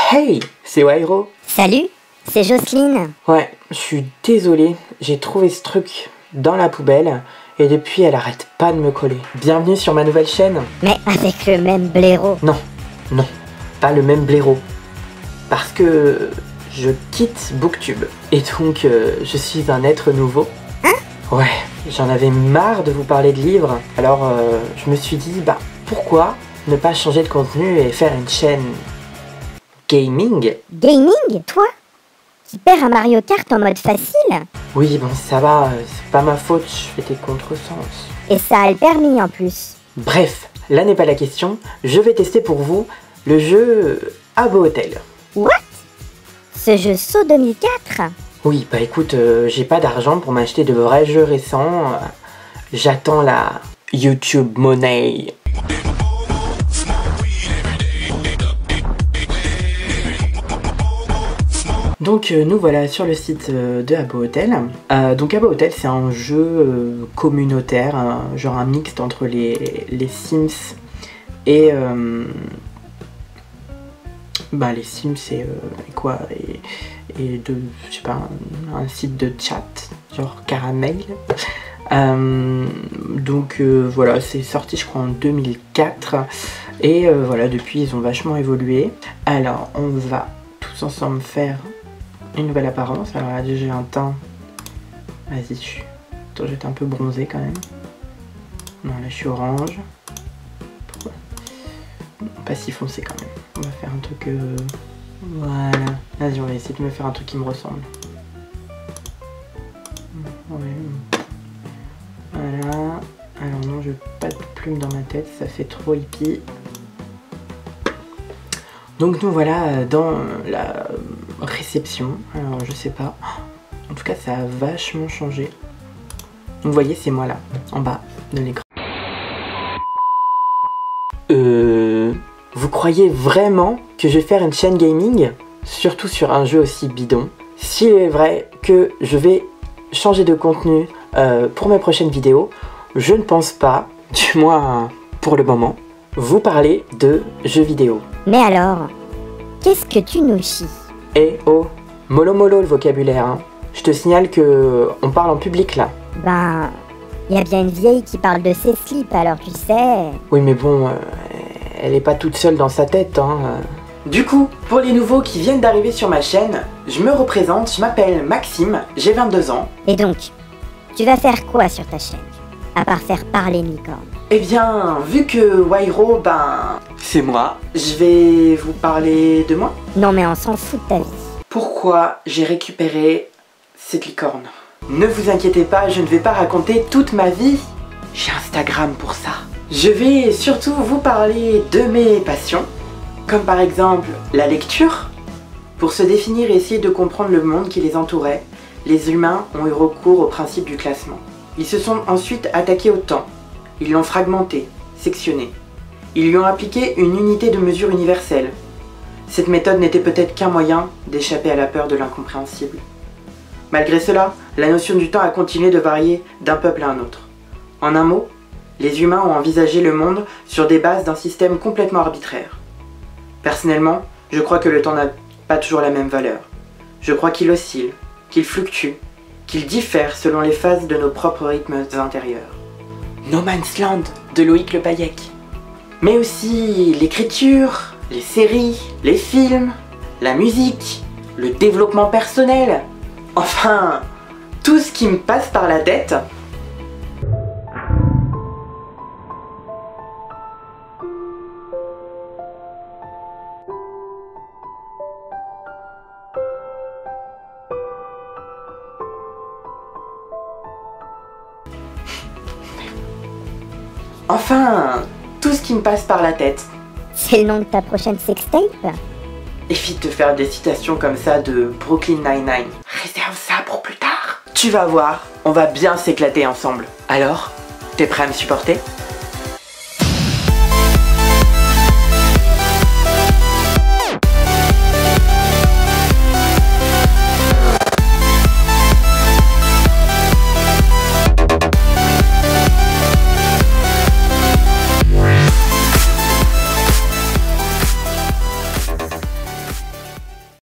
Hey, c'est Wairo. Salut, c'est Jocelyne. Ouais, je suis désolé, j'ai trouvé ce truc dans la poubelle et depuis elle arrête pas de me coller. Bienvenue sur ma nouvelle chaîne. Mais avec le même blaireau. Non, pas le même blaireau. Parce que je quitte Booktube et donc je suis un être nouveau. Hein? Ouais, j'en avais marre de vous parler de livres, alors je me suis dit, pourquoi ne pas changer de contenu et faire une chaîne gaming? Gaming, toi? Qui perds à Mario Kart en mode facile? Oui, bon, ça va, c'est pas ma faute, je fais des contresens. Et ça a le permis en plus. Bref, là n'est pas la question, je vais tester pour vous le jeu Habbo Hotel. What? Ce jeu Saut 2004? Oui, écoute, j'ai pas d'argent pour m'acheter de vrais jeux récents, j'attends la YouTube Money. Donc nous voilà sur le site de Habbo Hotel. Donc Habbo Hotel c'est un jeu communautaire, genre un mixte entre les Sims et les Sims et quoi et de je sais pas un site de chat genre Caramel. Donc voilà, c'est sorti je crois en 2004 et voilà, depuis ils ont vachement évolué. Alors on va tous ensemble faire une nouvelle apparence. Alors là j'ai un teint, vas-y, attends, j'étais un peu bronzé quand même. Non, là je suis orange. Pourquoi? Pas si foncé quand même. On va faire un truc voilà, vas-y, on va essayer de me faire un truc qui me ressemble. Ouais. Voilà. Alors non, je veux pas de plumes dans ma tête, ça fait trop hippie. Donc nous voilà dans la réception. Alors je sais pas, en tout cas ça a vachement changé. Donc vous voyez, c'est moi là, en bas de l'écran. Vous croyez vraiment que je vais faire une chaîne gaming? Surtout sur un jeu aussi bidon? S'il est vrai que je vais changer de contenu pour mes prochaines vidéos, je ne pense pas, du moins pour le moment, vous parler de jeux vidéo. Mais alors, qu'est-ce que tu nous chies? Eh oh, mollo le vocabulaire, hein. Je te signale que on parle en public là. Y a bien une vieille qui parle de ses slips, alors tu sais. Oui mais bon, elle est pas toute seule dans sa tête, hein. Du coup, pour les nouveaux qui viennent d'arriver sur ma chaîne, je me représente, je m'appelle Maxime, j'ai 22 ans. Et donc, tu vas faire quoi sur ta chaîne? À part faire parler une licorne? Eh bien, vu que Wairo, c'est moi, je vais vous parler de moi. Non mais on s'en fout de ta vie. Pourquoi j'ai récupéré cette licorne? Ne vous inquiétez pas, je ne vais pas raconter toute ma vie. J'ai Instagram pour ça. Je vais surtout vous parler de mes passions, comme par exemple la lecture. Pour se définir et essayer de comprendre le monde qui les entourait, les humains ont eu recours au principe du classement. Ils se sont ensuite attaqués au temps. Ils l'ont fragmenté, sectionné. Ils lui ont appliqué une unité de mesure universelle. Cette méthode n'était peut-être qu'un moyen d'échapper à la peur de l'incompréhensible. Malgré cela, la notion du temps a continué de varier d'un peuple à un autre. En un mot, les humains ont envisagé le monde sur des bases d'un système complètement arbitraire. Personnellement, je crois que le temps n'a pas toujours la même valeur. Je crois qu'il oscille, qu'il fluctue, qu'il diffère selon les phases de nos propres rythmes intérieurs. No Man's Land de Loïc Le Payec. Mais aussi l'écriture, les séries, les films, la musique, le développement personnel. Enfin, tout ce qui me passe par la tête. Enfin, tout ce qui me passe par la tête. C'est le nom de ta prochaine sextape? Évite de faire des citations comme ça de Brooklyn Nine-Nine. Réserve ça pour plus tard. Tu vas voir, on va bien s'éclater ensemble. Alors, t'es prêt à me supporter?